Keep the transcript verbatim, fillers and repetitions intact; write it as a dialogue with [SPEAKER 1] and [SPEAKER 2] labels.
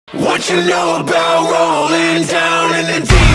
[SPEAKER 1] What you know about rolling down in the deep?